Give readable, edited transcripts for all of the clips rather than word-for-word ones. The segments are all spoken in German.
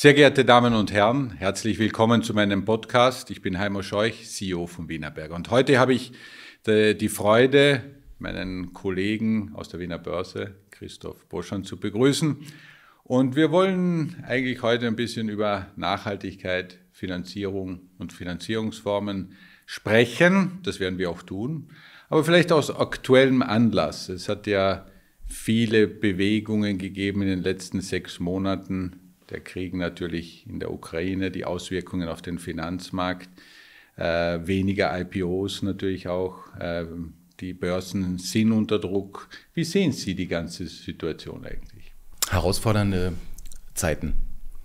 Sehr geehrte Damen und Herren, herzlich willkommen zu meinem Podcast. Ich bin Heimo Scheuch, CEO von Wienerberger. Und heute habe ich die Freude, meinen Kollegen aus der Wiener Börse, Christoph Boschan, zu begrüßen. Und wir wollen eigentlich heute ein bisschen über Nachhaltigkeit, Finanzierung und Finanzierungsformen sprechen. Das werden wir auch tun. Aber vielleicht aus aktuellem Anlass. Es hat ja viele Bewegungen gegeben in den letzten 6 Monaten. Der Krieg natürlich in der Ukraine, die Auswirkungen auf den Finanzmarkt, weniger IPOs natürlich auch, die Börsen sind unter Druck. Wie sehen Sie die ganze Situation eigentlich? Herausfordernde Zeiten.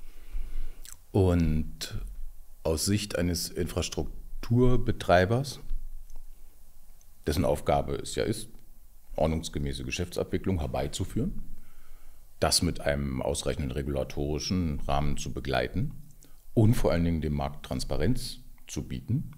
Und aus Sicht eines Infrastrukturbetreibers, dessen Aufgabe es ja ist, ordnungsgemäße Geschäftsabwicklung herbeizuführen, das mit einem ausreichenden regulatorischen Rahmen zu begleiten und vor allen Dingen dem Markt Transparenz zu bieten,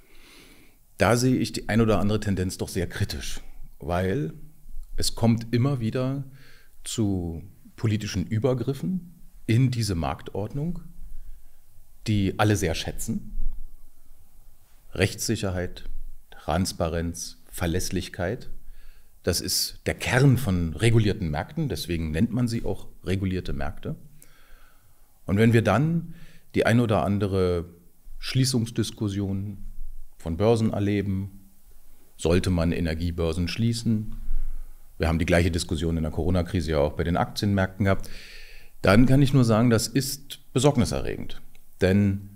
da sehe ich die ein oder andere Tendenz doch sehr kritisch, weil es kommt immer wieder zu politischen Übergriffen in diese Marktordnung, die alle sehr schätzen. Rechtssicherheit, Transparenz, Verlässlichkeit. Das ist der Kern von regulierten Märkten, deswegen nennt man sie auch regulierte Märkte. Und wenn wir dann die ein oder andere Schließungsdiskussion von Börsen erleben, sollte man Energiebörsen schließen, wir haben die gleiche Diskussion in der Corona-Krise ja auch bei den Aktienmärkten gehabt, dann kann ich nur sagen, das ist besorgniserregend. Denn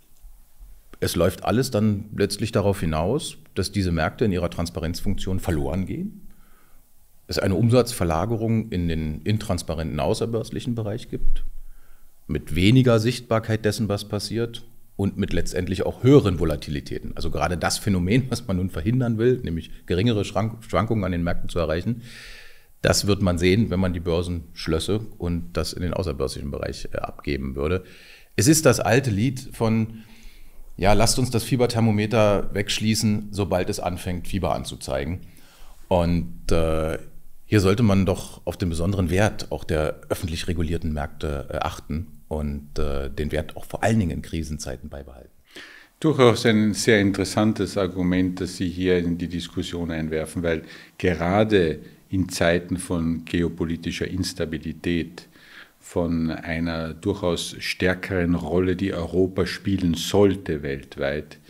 es läuft alles dann letztlich darauf hinaus, dass diese Märkte in ihrer Transparenzfunktion verloren gehen. Es eine Umsatzverlagerung in den intransparenten außerbörslichen Bereich gibt, mit weniger Sichtbarkeit dessen, was passiert und mit letztendlich auch höheren Volatilitäten. Also gerade das Phänomen, was man nun verhindern will, nämlich geringere Schwankungen an den Märkten zu erreichen, das wird man sehen, wenn man die Börsen schlösse und das in den außerbörslichen Bereich abgeben würde. Es ist das alte Lied von, ja, lasst uns das Fieberthermometer wegschließen, sobald es anfängt, Fieber anzuzeigen. Und hier sollte man doch auf den besonderen Wert auch der öffentlich regulierten Märkte achten und den Wert auch vor allen Dingen in Krisenzeiten beibehalten. Durchaus ein sehr interessantes Argument, das Sie hier in die Diskussion einwerfen, weil gerade in Zeiten von geopolitischer Instabilität, von einer durchaus stärkeren Rolle, die Europa spielen sollte weltweit,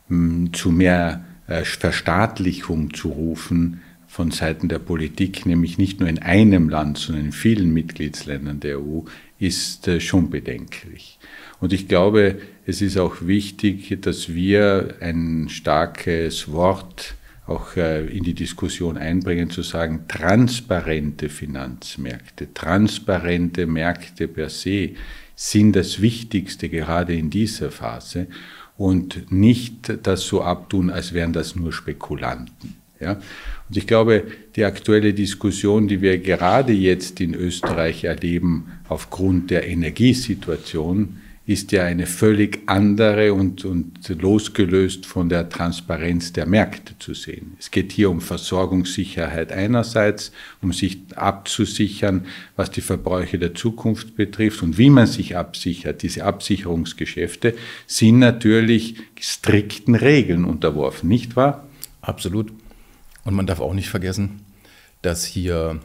zu mehr Verstaatlichung zu rufen, von Seiten der Politik, nämlich nicht nur in einem Land, sondern in vielen Mitgliedsländern der EU, ist schon bedenklich. Und ich glaube, es ist auch wichtig, dass wir ein starkes Wort auch in die Diskussion einbringen, zu sagen, transparente Finanzmärkte, transparente Märkte per se sind das Wichtigste gerade in dieser Phase und nicht das so abtun, als wären das nur Spekulanten. Ja? Und ich glaube, die aktuelle Diskussion, die wir gerade jetzt in Österreich erleben, aufgrund der Energiesituation, ist ja eine völlig andere und losgelöst von der Transparenz der Märkte zu sehen. Es geht hier um Versorgungssicherheit einerseits, um sich abzusichern, was die Verbräuche der Zukunft betrifft und wie man sich absichert. Diese Absicherungsgeschäfte sind natürlich strikten Regeln unterworfen, nicht wahr? Absolut. Und man darf auch nicht vergessen, dass hier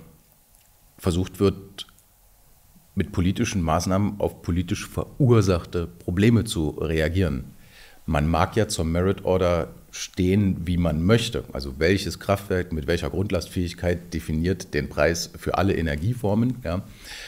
versucht wird, mit politischen Maßnahmen auf politisch verursachte Probleme zu reagieren. Man mag ja zur Merit Order stehen, wie man möchte. Also welches Kraftwerk mit welcher Grundlastfähigkeit definiert den Preis für alle Energieformen. Ja.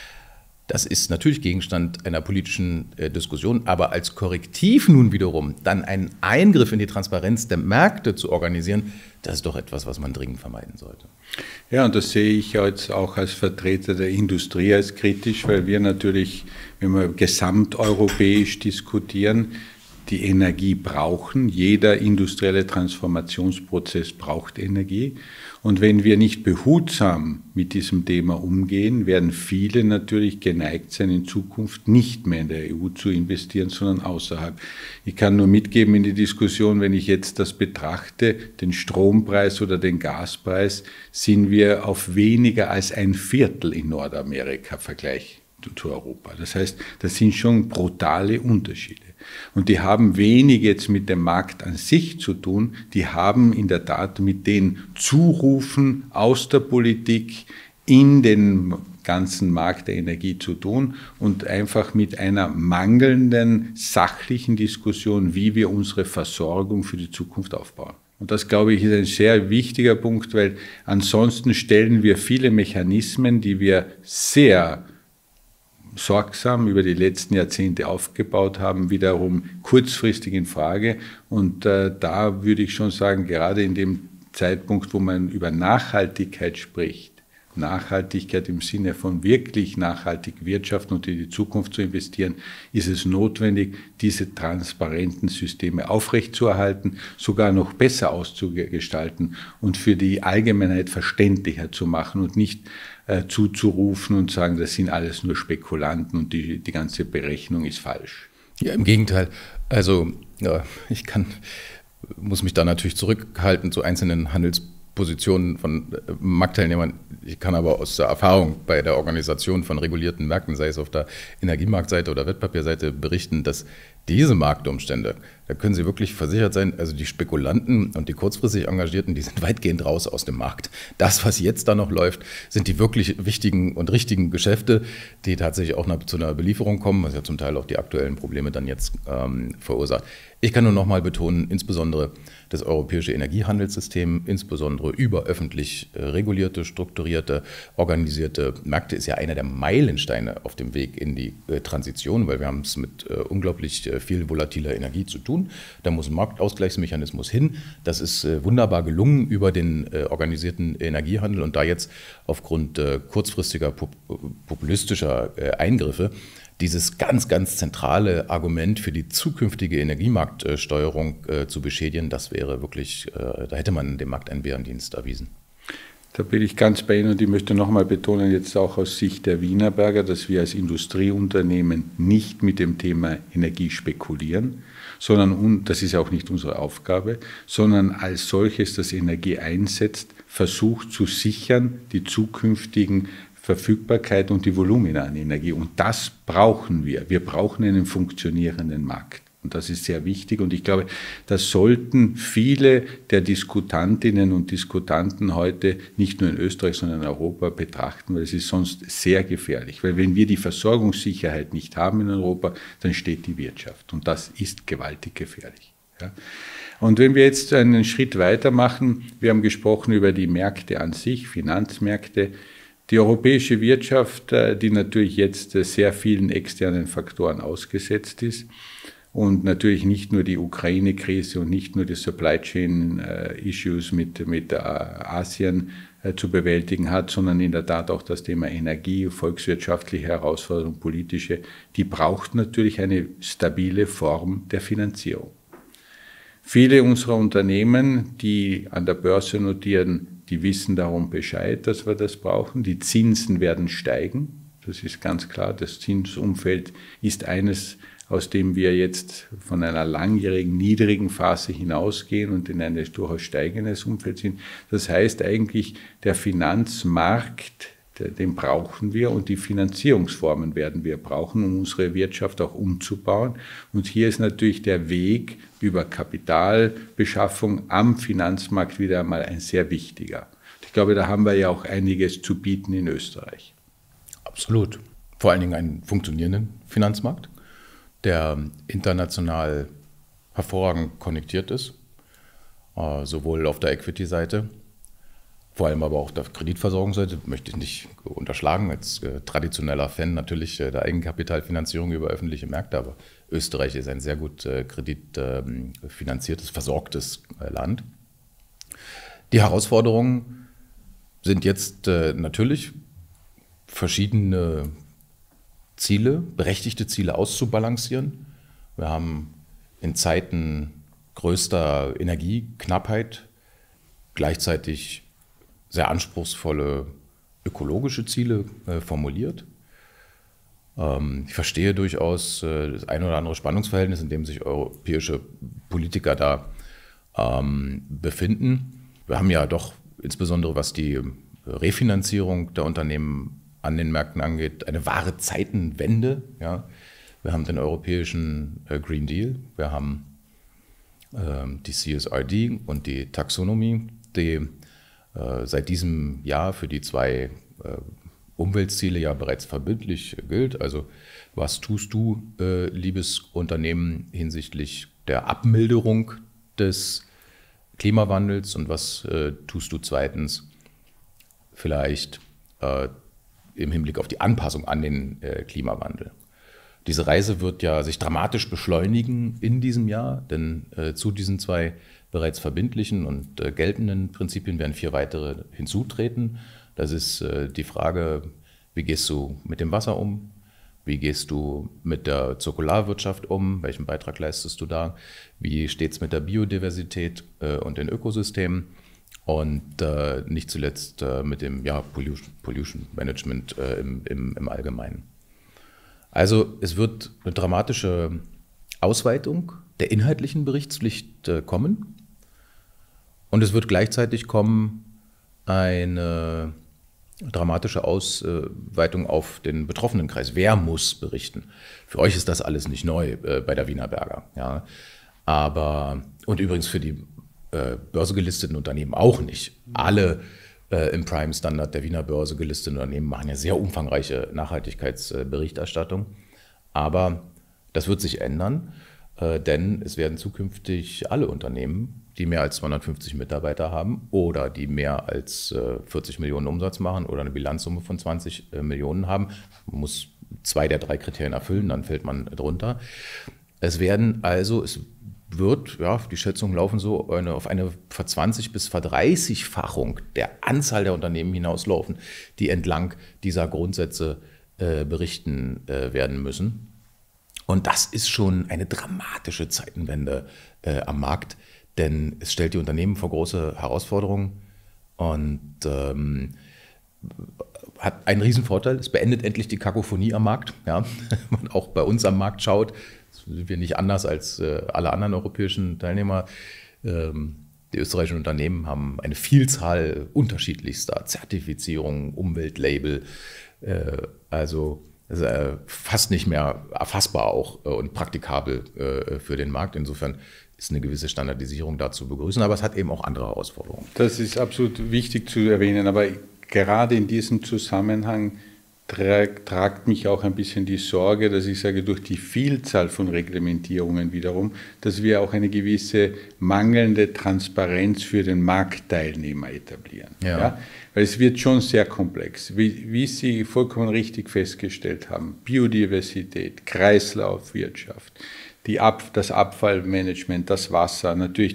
Das ist natürlich Gegenstand einer politischen Diskussion, aber als Korrektiv nun wiederum dann einen Eingriff in die Transparenz der Märkte zu organisieren, das ist doch etwas, was man dringend vermeiden sollte. Ja, und das sehe ich jetzt auch als Vertreter der Industrie als kritisch, weil wir natürlich, wenn wir gesamteuropäisch diskutieren, die Energie brauchen. Jeder industrielle Transformationsprozess braucht Energie. Und wenn wir nicht behutsam mit diesem Thema umgehen, werden viele natürlich geneigt sein, in Zukunft nicht mehr in der EU zu investieren, sondern außerhalb. Ich kann nur mitgeben in die Diskussion, wenn ich jetzt das betrachte, den Strompreis oder den Gaspreis, sind wir auf weniger als 1/4 in Nordamerika zu Europa. Das heißt, das sind schon brutale Unterschiede. Und die haben wenig jetzt mit dem Markt an sich zu tun, die haben in der Tat mit den Zurufen aus der Politik in den ganzen Markt der Energie zu tun und einfach mit einer mangelnden sachlichen Diskussion, wie wir unsere Versorgung für die Zukunft aufbauen. Und das, glaube ich, ist ein sehr wichtiger Punkt, weil ansonsten stellen wir viele Mechanismen, die wir sehr sorgsam über die letzten Jahrzehnte aufgebaut haben, wiederum kurzfristig in Frage. Und da würde ich schon sagen, gerade in dem Zeitpunkt, wo man über Nachhaltigkeit spricht, Nachhaltigkeit im Sinne von wirklich nachhaltig wirtschaften und in die Zukunft zu investieren, ist es notwendig, diese transparenten Systeme aufrechtzuerhalten, sogar noch besser auszugestalten und für die Allgemeinheit verständlicher zu machen und nicht zuzurufen und sagen, das sind alles nur Spekulanten und die ganze Berechnung ist falsch. Ja, im Gegenteil. Also ja, muss mich da natürlich zurückhalten zu einzelnen Handelspositionen von Marktteilnehmern. Ich kann aber aus der Erfahrung bei der Organisation von regulierten Märkten, sei es auf der Energiemarktseite oder Wertpapierseite, berichten, dass diese Marktumstände, da können Sie wirklich versichert sein, also die Spekulanten und die kurzfristig Engagierten, die sind weitgehend raus aus dem Markt. Das, was jetzt da noch läuft, sind die wirklich wichtigen und richtigen Geschäfte, die tatsächlich auch zu einer Belieferung kommen, was ja zum Teil auch die aktuellen Probleme dann jetzt verursacht. Ich kann nur noch mal betonen, insbesondere das europäische Energiehandelssystem, insbesondere über öffentlich regulierte, strukturierte, organisierte Märkte, ist ja einer der Meilensteine auf dem Weg in die Transition, weil wir haben es mit unglaublich viel volatiler Energie zu tun. Da muss ein Marktausgleichsmechanismus hin. Das ist wunderbar gelungen über den organisierten Energiehandel und da jetzt aufgrund kurzfristiger populistischer Eingriffe dieses ganz, ganz zentrale Argument für die zukünftige Energiemarktsteuerung zu beschädigen, das wäre wirklich, da hätte man dem Markt einen Bärendienst erwiesen. Da bin ich ganz bei Ihnen und ich möchte nochmal betonen, jetzt auch aus Sicht der Wienerberger, dass wir als Industrieunternehmen nicht mit dem Thema Energie spekulieren, sondern, und das ist auch nicht unsere Aufgabe, sondern als solches, das Energie einsetzt, versucht zu sichern, die zukünftigen Verfügbarkeit und die Volumina an Energie. Und das brauchen wir. Wir brauchen einen funktionierenden Markt. Und das ist sehr wichtig. Und ich glaube, das sollten viele der Diskutantinnen und Diskutanten heute nicht nur in Österreich, sondern in Europa betrachten, weil es ist sonst sehr gefährlich. Weil wenn wir die Versorgungssicherheit nicht haben in Europa, dann steht die Wirtschaft. Und das ist gewaltig gefährlich. Ja. Und wenn wir jetzt einen Schritt weitermachen, wir haben gesprochen über die Märkte an sich, Finanzmärkte. Die europäische Wirtschaft, die natürlich jetzt sehr vielen externen Faktoren ausgesetzt ist und natürlich nicht nur die Ukraine-Krise und nicht nur die Supply Chain-Issues mit Asien zu bewältigen hat, sondern in der Tat auch das Thema Energie, volkswirtschaftliche Herausforderungen, politische, die braucht natürlich eine stabile Form der Finanzierung. Viele unserer Unternehmen, die an der Börse notieren, die wissen darum Bescheid, dass wir das brauchen. Die Zinsen werden steigen, das ist ganz klar. Das Zinsumfeld ist eines, aus dem wir jetzt von einer langjährigen, niedrigen Phase hinausgehen und in ein durchaus steigendes Umfeld sind. Das heißt eigentlich, der Finanzmarkt, den brauchen wir und die Finanzierungsformen werden wir brauchen, um unsere Wirtschaft auch umzubauen. Und hier ist natürlich der Weg über Kapitalbeschaffung am Finanzmarkt wieder einmal ein sehr wichtiger. Ich glaube, da haben wir ja auch einiges zu bieten in Österreich. Absolut. Vor allen Dingen einen funktionierenden Finanzmarkt, der international hervorragend konnektiert ist, sowohl auf der Equity-Seite, vor allem aber auch auf der Kreditversorgungsseite, möchte ich nicht unterschlagen, als traditioneller Fan natürlich der Eigenkapitalfinanzierung über öffentliche Märkte, aber Österreich ist ein sehr gut kreditfinanziertes, versorgtes Land. Die Herausforderungen sind jetzt natürlich verschiedene Ziele, berechtigte Ziele auszubalancieren. Wir haben in Zeiten größter Energieknappheit gleichzeitig sehr anspruchsvolle ökologische Ziele formuliert. Ich verstehe durchaus das ein oder andere Spannungsverhältnis, in dem sich europäische Politiker da befinden. Wir haben ja doch insbesondere, was die Refinanzierung der Unternehmen an den Märkten angeht, eine wahre Zeitenwende. Ja. Wir haben den europäischen Green Deal, wir haben die CSRD und die Taxonomie, die seit diesem Jahr für die 2 Umweltziele ja bereits verbindlich gilt. Also was tust du, liebes Unternehmen, hinsichtlich der Abmilderung des Klimawandels und was tust du zweitens vielleicht im Hinblick auf die Anpassung an den Klimawandel? Diese Reise wird ja sich dramatisch beschleunigen in diesem Jahr, denn zu diesen 2 bereits verbindlichen und geltenden Prinzipien werden 4 weitere hinzutreten. Das ist die Frage, wie gehst du mit dem Wasser um? Wie gehst du mit der Zirkularwirtschaft um? Welchen Beitrag leistest du da? Wie steht es mit der Biodiversität und den Ökosystemen? Und nicht zuletzt mit dem Pollution Management im Allgemeinen. Also es wird eine dramatische Ausweitung der inhaltlichen Berichtspflicht kommen. Und es wird gleichzeitig kommen eine dramatische Ausweitung auf den Betroffenenkreis. Wer muss berichten? Für euch ist das alles nicht neu bei der Wienerberger. Ja. Aber, und übrigens für die börsengelisteten Unternehmen auch nicht. Alle im Prime-Standard der Wiener Börse gelisteten Unternehmen machen ja sehr umfangreiche Nachhaltigkeitsberichterstattung. Aber das wird sich ändern, denn es werden zukünftig alle Unternehmen, die mehr als 250 Mitarbeiter haben oder die mehr als 40 Millionen Umsatz machen oder eine Bilanzsumme von 20 Millionen haben, man muss 2 der 3 Kriterien erfüllen, dann fällt man drunter. Es wird, die Schätzungen laufen so, auf eine Ver-20- bis Ver-30-fachung der Anzahl der Unternehmen hinauslaufen, die entlang dieser Grundsätze berichten werden müssen. Und das ist schon eine dramatische Zeitenwende am Markt, denn es stellt die Unternehmen vor große Herausforderungen und hat einen Riesenvorteil. Es beendet endlich die Kakophonie am Markt. Ja. Wenn man auch bei uns am Markt schaut, sind wir nicht anders als alle anderen europäischen Teilnehmer. Die österreichischen Unternehmen haben eine Vielzahl unterschiedlichster Zertifizierungen, Umweltlabel, also fast nicht mehr erfassbar auch und praktikabel für den Markt. Insofern ist eine gewisse Standardisierung da zu begrüßen, aber es hat eben auch andere Herausforderungen. Das ist absolut wichtig zu erwähnen, aber gerade in diesem Zusammenhang tragt mich auch ein bisschen die Sorge, dass ich sage, durch die Vielzahl von Reglementierungen wiederum, dass wir auch eine gewisse mangelnde Transparenz für den Marktteilnehmer etablieren. Ja. Ja? Weil es wird schon sehr komplex. Wie Sie vollkommen richtig festgestellt haben, Biodiversität, Kreislaufwirtschaft, das Abfallmanagement, das Wasser, natürlich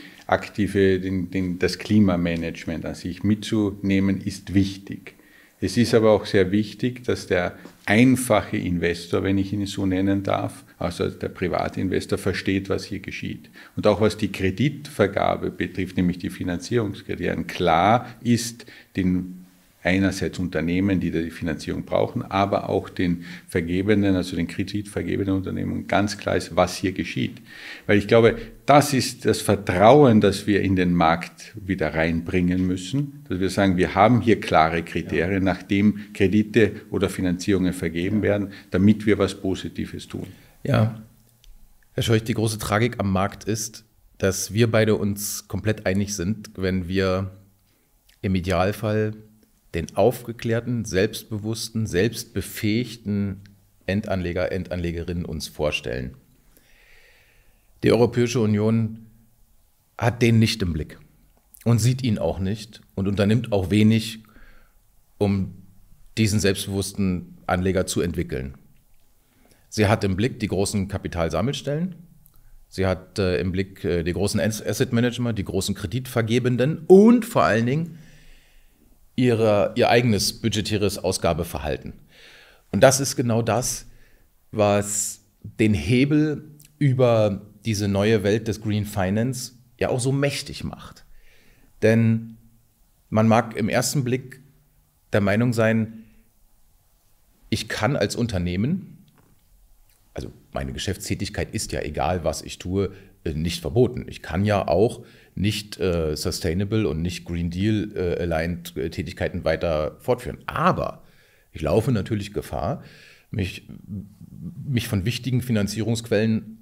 das Klimamanagement an sich mitzunehmen, ist wichtig. Es ist aber auch sehr wichtig, dass der einfache Investor, wenn ich ihn so nennen darf, also der Privatinvestor, versteht, was hier geschieht. Und auch was die Kreditvergabe betrifft, nämlich die Finanzierungskriterien, klar ist, einerseits Unternehmen, die die Finanzierung brauchen, aber auch den vergebenden, also den kreditvergebenden Unternehmen ganz klar ist, was hier geschieht. Weil ich glaube, das ist das Vertrauen, das wir in den Markt wieder reinbringen müssen, dass wir sagen, wir haben hier klare Kriterien, nachdem Kredite oder Finanzierungen vergeben werden, damit wir was Positives tun. Ja, Herr Scheuch, die große Tragik am Markt ist, dass wir beide uns komplett einig sind, wenn wir im Idealfall den aufgeklärten, selbstbewussten, selbstbefähigten Endanleger, Endanlegerinnen uns vorstellen. Die Europäische Union hat den nicht im Blick und sieht ihn auch nicht und unternimmt auch wenig, um diesen selbstbewussten Anleger zu entwickeln. Sie hat im Blick die großen Kapitalsammelstellen, sie hat im Blick die großen Asset Manager, die großen Kreditvergebenden und vor allen Dingen ihr eigenes budgetäres Ausgabeverhalten. Und das ist genau das, was den Hebel über diese neue Welt des Green Finance ja auch so mächtig macht. Denn man mag im ersten Blick der Meinung sein, ich kann als Unternehmen, also meine Geschäftstätigkeit ist ja egal, was ich tue, nicht verboten. Ich kann ja auch nicht sustainable und nicht Green Deal aligned Tätigkeiten weiter fortführen. Aber Ich laufe natürlich Gefahr, mich von wichtigen Finanzierungsquellen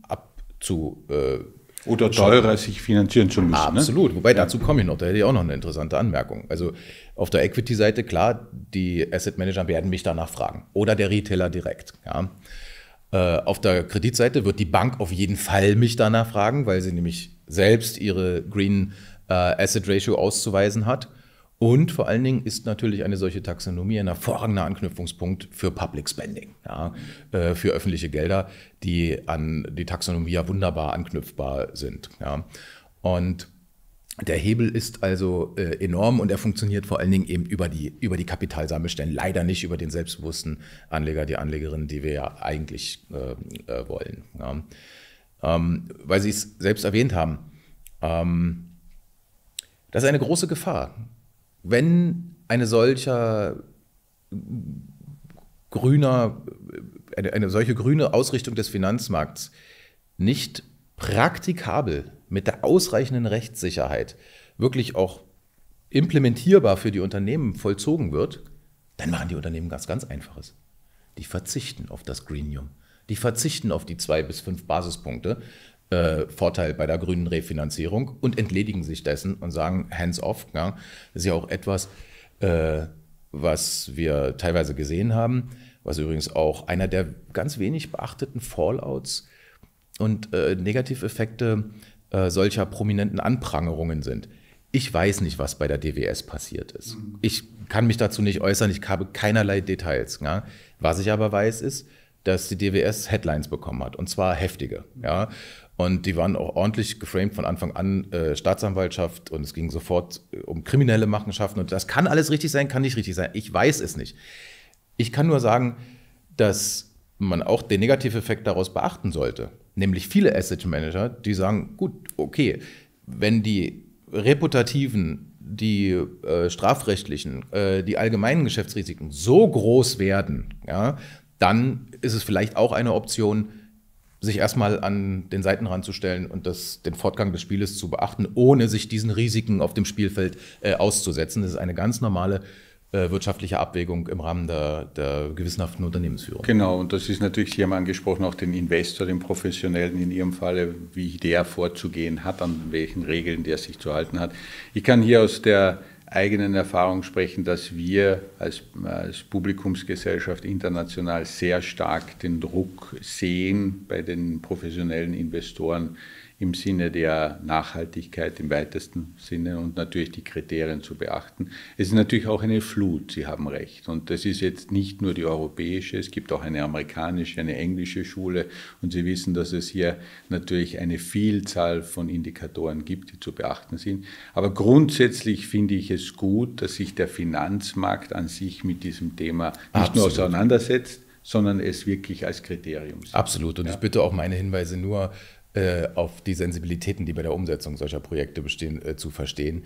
oder teurer sich finanzieren zu müssen. Absolut, ne? Wobei dazu komme ich noch, da hätte ich auch noch eine interessante Anmerkung. Also auf der Equity-Seite, klar, die Asset Manager werden mich danach fragen oder der Retailer direkt. Ja. Auf der Kreditseite wird die Bank auf jeden Fall mich danach fragen, weil sie nämlich selbst ihre Green Asset Ratio auszuweisen hat. Und vor allen Dingen ist natürlich eine solche Taxonomie ein hervorragender Anknüpfungspunkt für Public Spending, ja, für öffentliche Gelder, die an die Taxonomie ja wunderbar anknüpfbar sind. Ja. Und der Hebel ist also enorm und er funktioniert vor allen Dingen eben über die Kapitalsammelstellen, leider nicht über den selbstbewussten Anleger, die Anlegerin, die wir ja eigentlich wollen. Ja. Weil Sie es selbst erwähnt haben, das ist eine große Gefahr. Wenn eine solche grüne Ausrichtung des Finanzmarkts nicht praktikabel mit der ausreichenden Rechtssicherheit wirklich auch implementierbar für die Unternehmen vollzogen wird, dann machen die Unternehmen ganz Einfaches. Die verzichten auf das Greenium. Die verzichten auf die 2 bis 5 Basispunkte Vorteil bei der grünen Refinanzierung und entledigen sich dessen und sagen hands off. Ja. Das ist ja auch etwas, was wir teilweise gesehen haben, was übrigens auch einer der ganz wenig beachteten Fallouts und Negativeffekte solcher prominenten Anprangerungen sind. Ich weiß nicht, was bei der DWS passiert ist. Ich kann mich dazu nicht äußern, ich habe keinerlei Details. Ja. Was ich aber weiß, ist, dass die DWS Headlines bekommen hat, und zwar heftige. Ja. Und die waren auch ordentlich geframed von Anfang an, Staatsanwaltschaft, und es ging sofort um kriminelle Machenschaften. Und das kann alles richtig sein, kann nicht richtig sein. Ich weiß es nicht. Ich kann nur sagen, dass man auch den Negativeffekt daraus beachten sollte. Nämlich viele Asset Manager, die sagen, gut, okay, wenn die reputativen, die strafrechtlichen, die allgemeinen Geschäftsrisiken so groß werden, ja, dann ist es vielleicht auch eine Option, sich erstmal an den Seitenrand zu stellen und den Fortgang des Spieles zu beachten, ohne sich diesen Risiken auf dem Spielfeld auszusetzen. Das ist eine ganz normale wirtschaftliche Abwägung im Rahmen der gewissenhaften Unternehmensführung. Genau, und das ist natürlich, Sie haben angesprochen, auch den Investor, den Professionellen in Ihrem Falle, wie der vorzugehen hat, an welchen Regeln der sich zu halten hat. Ich kann hier aus der eigenen Erfahrung sprechen, dass wir als Publikumsgesellschaft international sehr stark den Druck sehen bei den professionellen Investoren im Sinne der Nachhaltigkeit im weitesten Sinne und natürlich die Kriterien zu beachten. Es ist natürlich auch eine Flut, Sie haben recht. Und das ist jetzt nicht nur die europäische, es gibt auch eine amerikanische, eine englische Schule. Und Sie wissen, dass es hier natürlich eine Vielzahl von Indikatoren gibt, die zu beachten sind. Aber grundsätzlich finde ich es gut, dass sich der Finanzmarkt an sich mit diesem Thema nicht nur auseinandersetzt, sondern es wirklich als Kriterium sieht. Absolut. Und ich bitte auch meine Hinweise nur auf die Sensibilitäten, die bei der Umsetzung solcher Projekte bestehen, zu verstehen.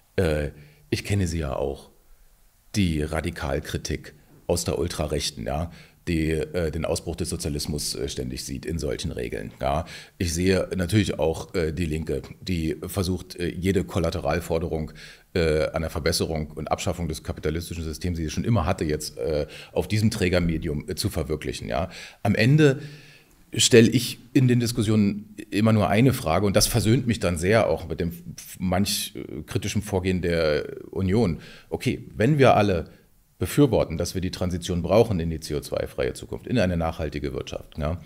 Ich kenne sie ja auch, die Radikalkritik aus der Ultrarechten, ja, die den Ausbruch des Sozialismus ständig sieht in solchen Regeln. Ja. Ich sehe natürlich auch die Linke, die versucht, jede Kollateralforderung an der Verbesserung und Abschaffung des kapitalistischen Systems, die sie schon immer hatte, jetzt auf diesem Trägermedium zu verwirklichen. Ja. Am Ende stelle ich in den Diskussionen immer nur eine Frage, und das versöhnt mich dann sehr auch mit dem manch kritischen Vorgehen der Union. Okay, wenn wir alle befürworten, dass wir die Transition brauchen in die CO2-freie Zukunft, in eine nachhaltige Wirtschaft, ja,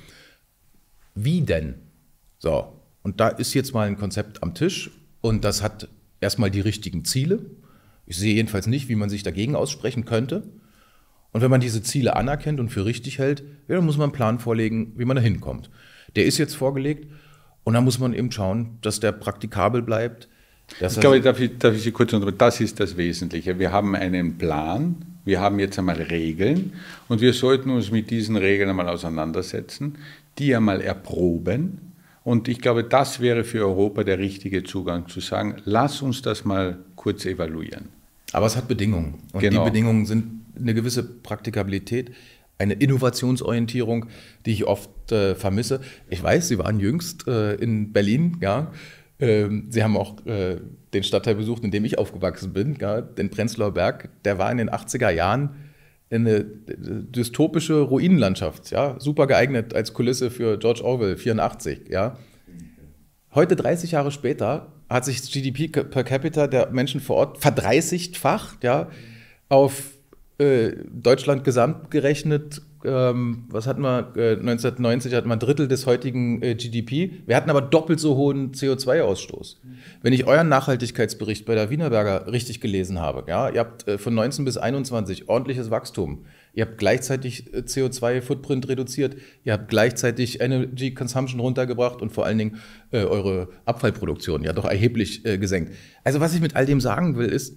wie denn? So, und da ist jetzt mal ein Konzept am Tisch und das hat erstmal die richtigen Ziele. Ich sehe jedenfalls nicht, wie man sich dagegen aussprechen könnte. Und wenn man diese Ziele anerkennt und für richtig hält, ja, dann muss man einen Plan vorlegen, wie man da hinkommt. Der ist jetzt vorgelegt und dann muss man eben schauen, dass der praktikabel bleibt. Ich glaube, darf ich Sie kurz unterbrechen? Das ist das Wesentliche. Wir haben einen Plan, wir haben jetzt einmal Regeln und wir sollten uns mit diesen Regeln einmal auseinandersetzen, die einmal erproben. Und ich glaube, das wäre für Europa der richtige Zugang, zu sagen, lass uns das mal kurz evaluieren. Aber es hat Bedingungen. Und genau. Die Bedingungen sind eine gewisse Praktikabilität, eine Innovationsorientierung, die ich oft vermisse. Ich weiß, Sie waren jüngst in Berlin, ja. Sie haben auch den Stadtteil besucht, in dem ich aufgewachsen bin, ja, den Prenzlauer Berg. Der war in den 80er Jahren eine dystopische Ruinenlandschaft, ja, super geeignet als Kulisse für George Orwell, 84, ja. Heute, 30 Jahre später, hat sich das GDP per capita der Menschen vor Ort verdreißigfacht, ja, auf Deutschland gesamt gerechnet. Was hatten wir? 1990 hatten wir ein Drittel des heutigen GDP. Wir hatten aber doppelt so hohen CO2-Ausstoß. Wenn ich euren Nachhaltigkeitsbericht bei der Wienerberger richtig gelesen habe, ja, ihr habt von 19 bis 21 ordentliches Wachstum. Ihr habt gleichzeitig CO2-Footprint reduziert. Ihr habt gleichzeitig Energy Consumption runtergebracht und vor allen Dingen eure Abfallproduktion ja doch erheblich gesenkt. Also was ich mit all dem sagen will, ist,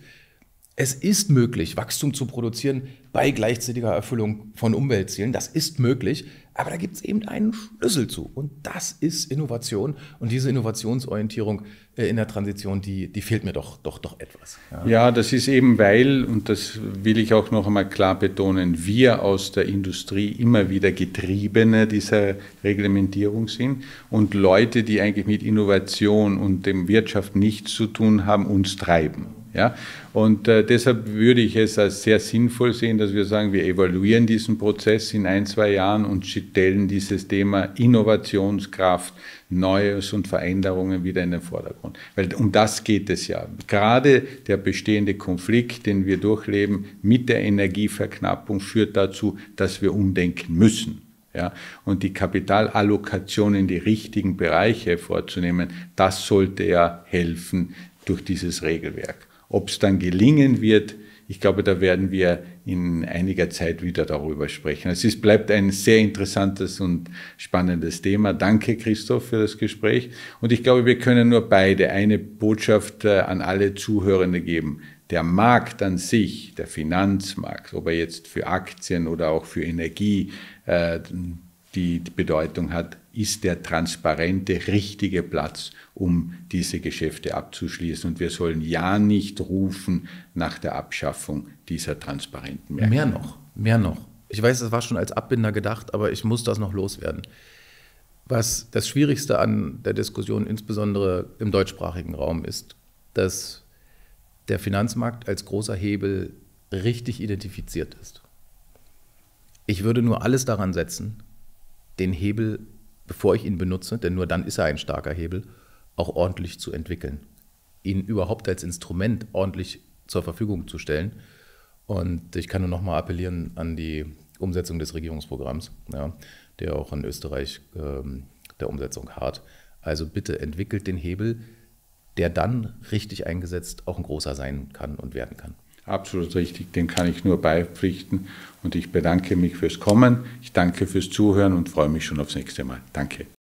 es ist möglich, Wachstum zu produzieren bei gleichzeitiger Erfüllung von Umweltzielen. Das ist möglich, aber da gibt es eben einen Schlüssel zu. Und das ist Innovation. Und diese Innovationsorientierung in der Transition, die fehlt mir doch etwas. Ja, das ist eben weil, und das will ich auch noch einmal klar betonen, wir aus der Industrie immer wieder Getriebene dieser Reglementierung sind und Leute, die eigentlich mit Innovation und dem Wirtschaft nichts zu tun haben, uns treiben. Ja, und deshalb würde ich es als sehr sinnvoll sehen, dass wir sagen, wir evaluieren diesen Prozess in 1, 2 Jahren und stellen dieses Thema Innovationskraft, Neues und Veränderungen wieder in den Vordergrund. Weil um das geht es ja. Gerade der bestehende Konflikt, den wir durchleben mit der Energieverknappung, führt dazu, dass wir umdenken müssen. Ja, und die Kapitalallokation in die richtigen Bereiche vorzunehmen, das sollte ja helfen durch dieses Regelwerk. Ob es dann gelingen wird, ich glaube, da werden wir in einiger Zeit wieder darüber sprechen. Es bleibt ein sehr interessantes und spannendes Thema. Danke, Christoph, für das Gespräch. Und ich glaube, wir können nur beide eine Botschaft an alle Zuhörende geben. Der Markt an sich, der Finanzmarkt, ob er jetzt für Aktien oder auch für Energie die Bedeutung hat, ist der transparente, richtige Platz, um diese Geschäfte abzuschließen. Und wir sollen ja nicht rufen nach der Abschaffung dieser transparenten Märkte. Mehr noch. Ich weiß, das war schon als Abbinder gedacht, aber ich muss das noch loswerden. Was das Schwierigste an der Diskussion, insbesondere im deutschsprachigen Raum, ist, dass der Finanzmarkt als großer Hebel richtig identifiziert ist. Ich würde nur alles daran setzen, den Hebel, bevor ich ihn benutze, denn nur dann ist er ein starker Hebel, auch ordentlich zu entwickeln. Ihn überhaupt als Instrument ordentlich zur Verfügung zu stellen. Und ich kann nur noch mal appellieren an die Umsetzung des Regierungsprogramms, ja, der auch in Österreich der Umsetzung harrt. Also bitte entwickelt den Hebel, der dann richtig eingesetzt auch ein großer sein kann und werden kann. Absolut richtig, dem kann ich nur beipflichten und ich bedanke mich fürs Kommen, ich danke fürs Zuhören und freue mich schon aufs nächste Mal. Danke.